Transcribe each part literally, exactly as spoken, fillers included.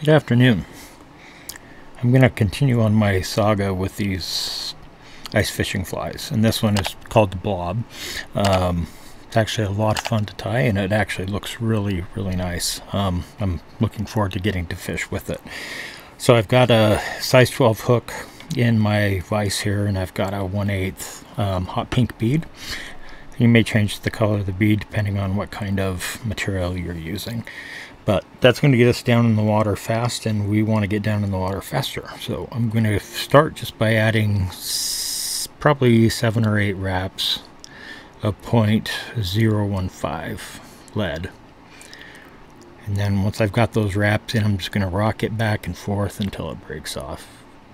Good afternoon. I'm going to continue on my saga with these ice fishing flies, and this one is called the Blob. Um, it's actually a lot of fun to tie, and it actually looks really, really nice. Um, I'm looking forward to getting to fish with it. So I've got a size twelve hook in my vise here, and I've got a one eighth um, hot pink bead. You may change the color of the bead depending on what kind of material you're using. But that's going to get us down in the water fast, and we want to get down in the water faster. So I'm going to start just by adding s probably seven or eight wraps of point zero one five lead. And then once I've got those wraps in, I'm just going to rock it back and forth until it breaks off.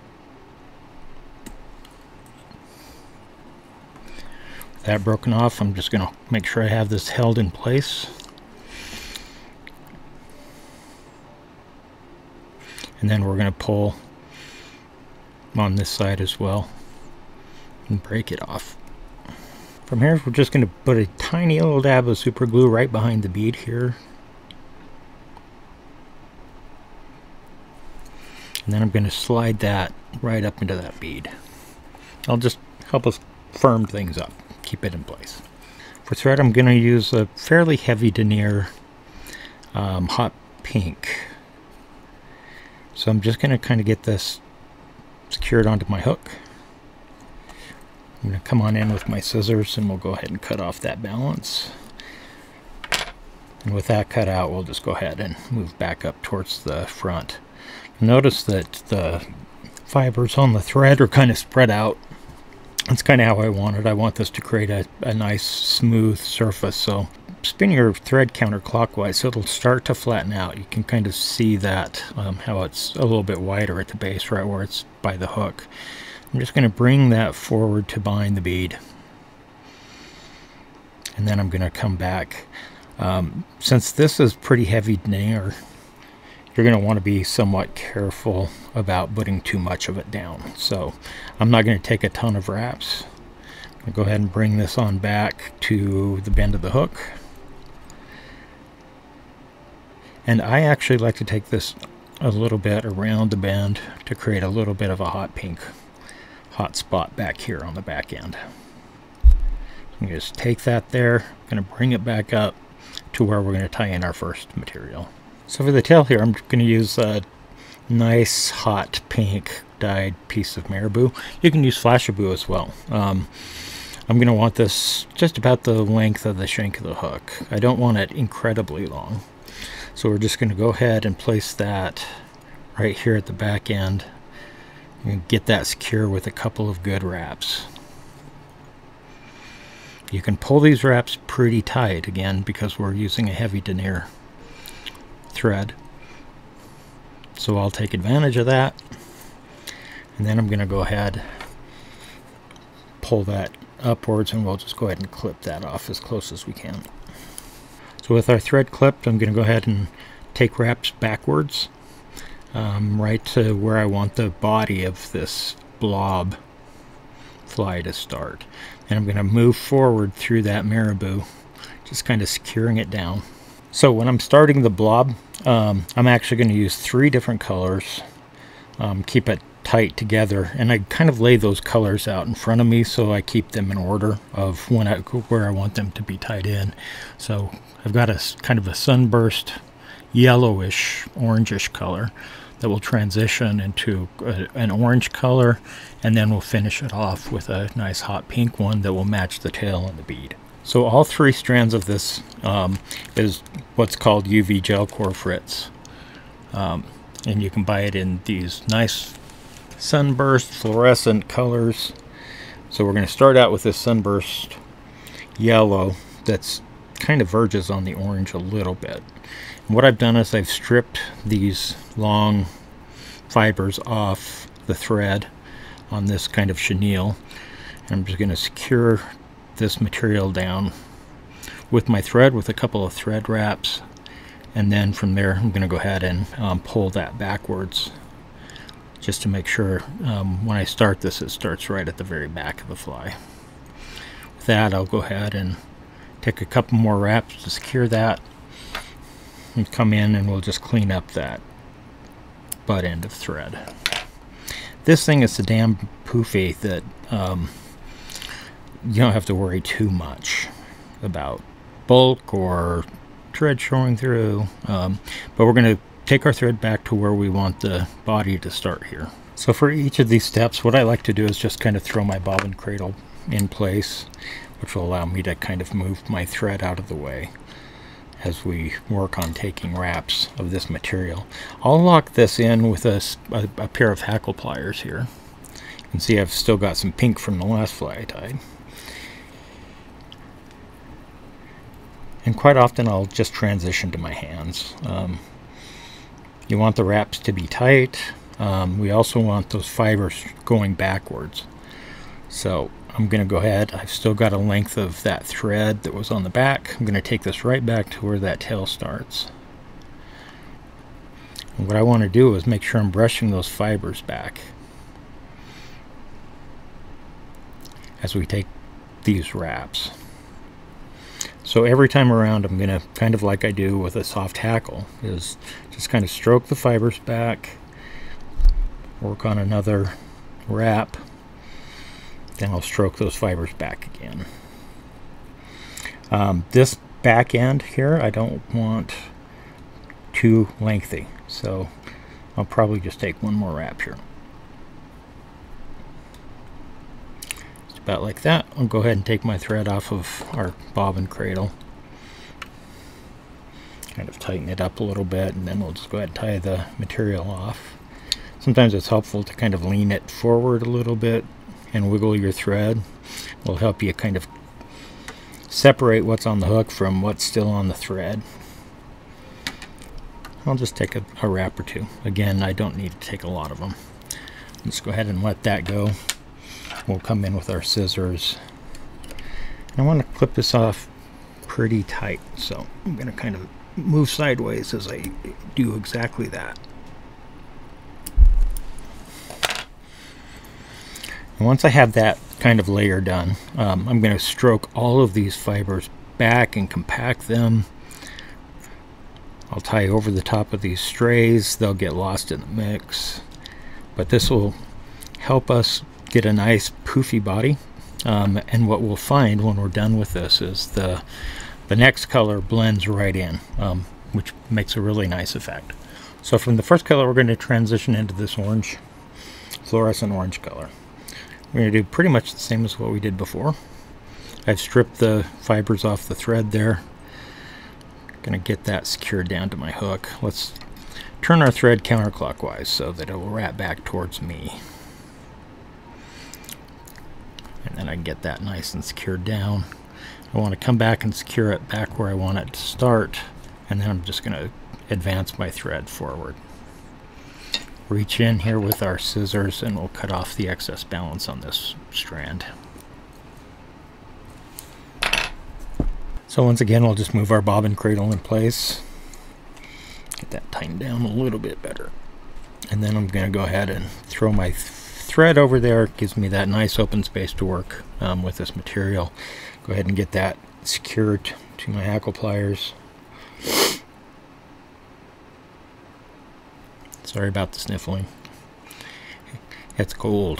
With that broken off, I'm just going to make sure I have this held in place. And then we're going to pull on this side as well and break it off. From here, we're just going to put a tiny little dab of super glue right behind the bead here. And then I'm going to slide that right up into that bead. I'll just help us firm things up, keep it in place. For thread, I'm going to use a fairly heavy denier um, hot pink. So I'm just going to kind of get this secured onto my hook. I'm going to come on in with my scissors, and we'll go ahead and cut off that balance. And with that cut out, we'll just go ahead and move back up towards the front. Notice that the fibers on the thread are kind of spread out. That's kind of how I want it. I want this to create a, a nice smooth surface. So spin your thread counterclockwise so it'll start to flatten out. You can kind of see that, um, how it's a little bit wider at the base, right where it's by the hook. I'm just going to bring that forward to bind the bead. And then I'm going to come back. Um, since this is pretty heavy denier, you're going to want to be somewhat careful about putting too much of it down. So I'm not going to take a ton of wraps. I'm going to go ahead and bring this on back to the bend of the hook. And I actually like to take this a little bit around the bend to create a little bit of a hot pink hot spot back here on the back end. I'm going to just take that there, I'm going to bring it back up to where we're going to tie in our first material. So for the tail here, I'm going to use a nice hot pink dyed piece of marabou. You can use flashabou as well. Um, I'm going to want this just about the length of the shank of the hook. I don't want it incredibly long. So we're just going to go ahead and place that right here at the back end and get that secure with a couple of good wraps. You can pull these wraps pretty tight again because we're using a heavy denier thread. So I'll take advantage of that, and then I'm going to go ahead, pull that upwards, and we'll just go ahead and clip that off as close as we can. So with our thread clipped, I'm going to go ahead and take wraps backwards, um, right to where I want the body of this blob fly to start. And I'm going to move forward through that marabou, just kind of securing it down. So when I'm starting the blob, um, I'm actually going to use three different colors, um, keep it tight together, and I kind of lay those colors out in front of me so I keep them in order of when I, where I want them to be tied in. So I've got a kind of a sunburst yellowish orangish color that will transition into a, an orange color, and then we'll finish it off with a nice hot pink one that will match the tail and the bead. So all three strands of this um, is what's called U V gel core fritz, um, and you can buy it in these nice sunburst fluorescent colors. So we're going to start out with this sunburst yellow that's kind of verges on the orange a little bit. And what I've done is I've stripped these long fibers off the thread on this kind of chenille, and I'm just going to secure this material down with my thread with a couple of thread wraps, and then from there I'm going to go ahead and um, pull that backwards just to make sure um, when I start this, it starts right at the very back of the fly. With that, I'll go ahead and take a couple more wraps to secure that, and come in and we'll just clean up that butt end of thread. This thing is so damn poofy that um, you don't have to worry too much about bulk or thread showing through. Um, but we're going to take our thread back to where we want the body to start here. So for each of these steps, what I like to do is just kind of throw my bobbin cradle in place, which will allow me to kind of move my thread out of the way as we work on taking wraps of this material. I'll lock this in with a, a, a pair of hackle pliers here. You can see I've still got some pink from the last fly I tied. And quite often I'll just transition to my hands. Um, you want the wraps to be tight. Um, we also want those fibers going backwards. So I'm going to go ahead. I've still got a length of that thread that was on the back. I'm going to take this right back to where that tail starts. And what I want to do is make sure I'm brushing those fibers back as we take these wraps. So every time around, I'm going to, kind of like I do with a soft hackle, is just kind of stroke the fibers back, work on another wrap, then I'll stroke those fibers back again. Um, this back end here, I don't want too lengthy, so I'll probably just take one more wrap here. Just about like that. I'll go ahead and take my thread off of our bobbin cradle. Kind of tighten it up a little bit, and then we'll just go ahead and tie the material off. Sometimes it's helpful to kind of lean it forward a little bit and wiggle your thread. Will help you kind of separate what's on the hook from what's still on the thread. I'll just take a, a wrap or two. Again, I don't need to take a lot of them. Let's go ahead and let that go. We'll come in with our scissors. I want to clip this off pretty tight, so I'm going to kind of move sideways as I do exactly that. And once I have that kind of layer done, um, I'm going to stroke all of these fibers back and compact them. I'll tie over the top of these strays. They'll get lost in the mix. But this will help us get a nice poofy body. Um, and what we'll find when we're done with this is the, the next color blends right in, um, which makes a really nice effect. So from the first color, we're going to transition into this orange, fluorescent orange color. We're going to do pretty much the same as what we did before. I've stripped the fibers off the thread there. Going to get that secured down to my hook. Let's turn our thread counterclockwise so that it will wrap back towards me. And then I can get that nice and secured down. I want to come back and secure it back where I want it to start. And then I'm just going to advance my thread forward. Reach in here with our scissors and we'll cut off the excess balance on this strand. So once again, we'll just move our bobbin cradle in place. Get that tightened down a little bit better. And then I'm going to go ahead and throw my th thread over there. It gives me that nice open space to work um, with this material. Go ahead and get that secured to my hackle pliers. Sorry about the sniffling. It's cold.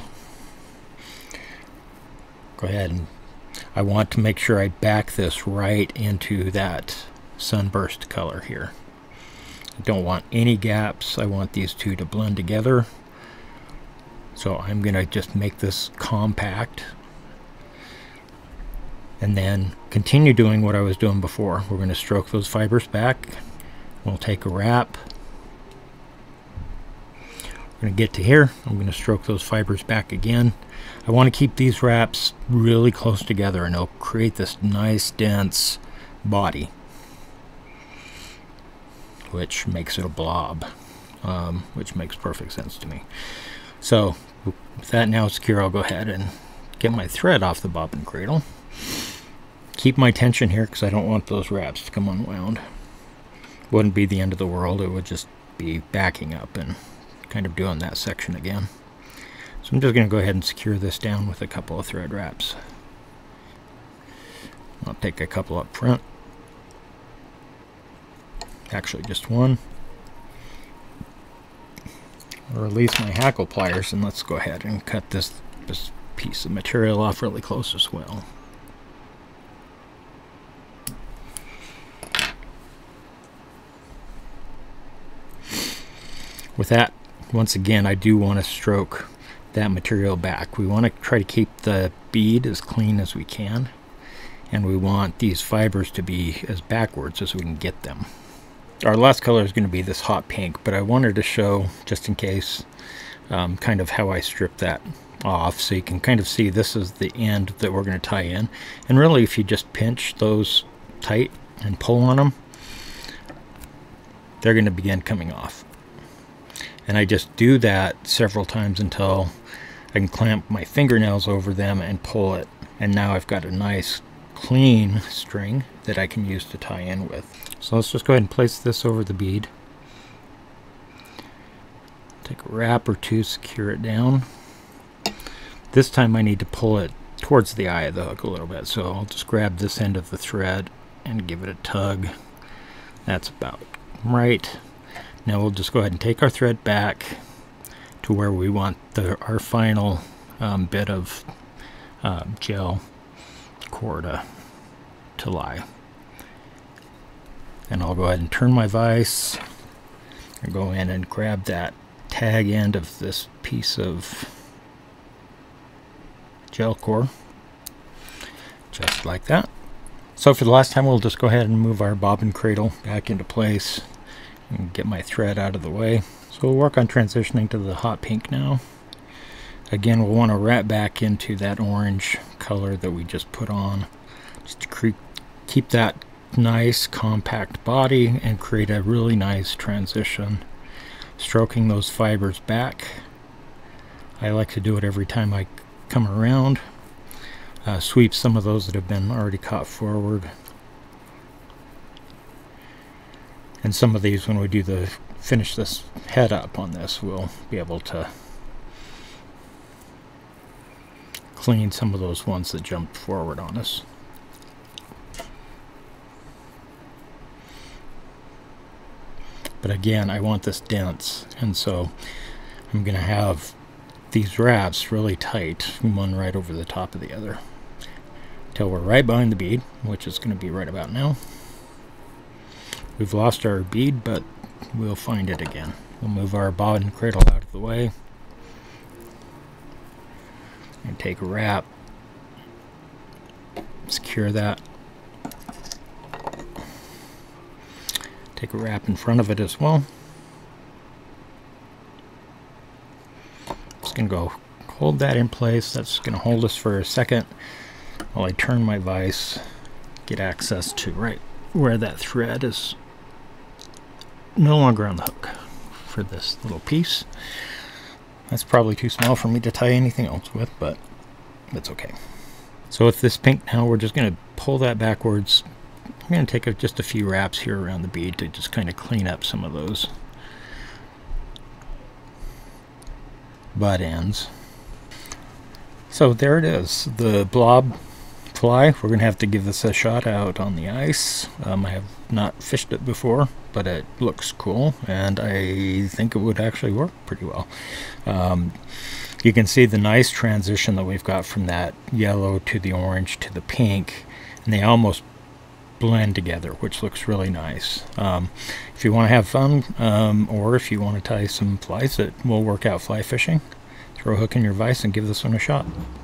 Go ahead and I want to make sure I back this right into that sunburst color here. I don't want any gaps. I want these two to blend together. So I'm going to just make this compact and then continue doing what I was doing before. We're going to stroke those fibers back. We'll take a wrap. We're going to get to here. I'm going to stroke those fibers back again. I want to keep these wraps really close together and it'll create this nice dense body, which makes it a blob, um, which makes perfect sense to me. So with that now secure, I'll go ahead and get my thread off the bobbin cradle. Keep my tension here because I don't want those wraps to come unwound. Wouldn't be the end of the world. It would just be backing up and kind of doing that section again. So I'm just going to go ahead and secure this down with a couple of thread wraps. I'll take a couple up front. Actually just one. release my hackle pliers and let's go ahead and cut this, this piece of material off really close as well. With that, once again, I do want to stroke that material back. We want to try to keep the bead as clean as we can, and we want these fibers to be as backwards as we can get them. Our last color is going to be this hot pink, but I wanted to show, just in case, um, kind of how I strip that off, so you can kind of see this is the end that we're going to tie in. And really, if you just pinch those tight and pull on them, they're going to begin coming off. And I just do that several times until I can clamp my fingernails over them and pull it. And now I've got a nice clean string that I can use to tie in with. So let's just go ahead and place this over the bead. Take a wrap or two, secure it down. This time I need to pull it towards the eye of the hook a little bit. So I'll just grab this end of the thread and give it a tug. That's about right. Now we'll just go ahead and take our thread back to where we want the, our final um, bit of uh, gel core to, to lie. And I'll go ahead and turn my vise and go in and grab that tag end of this piece of gel core, just like that. So for the last time, we'll just go ahead and move our bobbin cradle back into place and get my thread out of the way. So we'll work on transitioning to the hot pink now. Again, we'll want to wrap back into that orange color that we just put on, just to keep that nice compact body and create a really nice transition. Stroking those fibers back. I like to do it every time I come around. Uh, sweep some of those that have been already caught forward. And some of these, when we do the finish this head up on this, we'll be able to clean some of those ones that jumped forward on us. But again, I want this dense, and so I'm going to have these wraps really tight, one right over the top of the other, till we're right behind the bead, which is going to be right about now. We've lost our bead, but we'll find it again. We'll move our bobbin cradle out of the way and take a wrap, secure that, take a wrap in front of it as well. Just gonna go hold that in place. That's gonna hold us for a second while I turn my vise, get access to right where that thread is no longer on the hook for this little piece. That's probably too small for me to tie anything else with, but that's okay. So with this pink now, we're just going to pull that backwards. I'm going to take a, just a few wraps here around the bead to just kind of clean up some of those butt ends. So there it is, the blob fly. We're going to have to give this a shot out on the ice. Um, I have not fished it before, but it looks cool, and I think it would actually work pretty well. Um, you can see the nice transition that we've got from that yellow to the orange to the pink, and they almost blend together, which looks really nice. Um, if you want to have fun, um, or if you want to tie some flies that will work out fly fishing, throw a hook in your vise and give this one a shot.